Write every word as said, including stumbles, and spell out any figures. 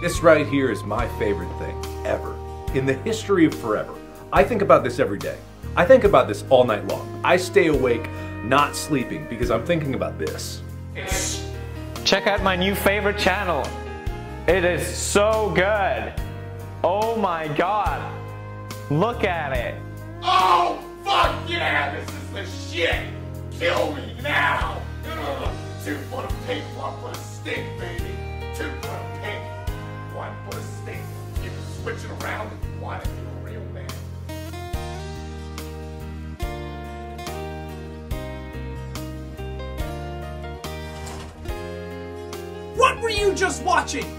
This right here is my favorite thing ever. In the history of forever. I think about this every day. I think about this all night long. I stay awake, not sleeping, because I'm thinking about this. Check out my new favorite channel. It is so good. Oh my god. Look at it. Oh, fuck yeah, this is the shit. Kill me now. Ugh. Two foot of pink, one foot of stink, baby. Two foot of pink, one foot of stink. You can switch it around if you want to be a real man. What were you just watching?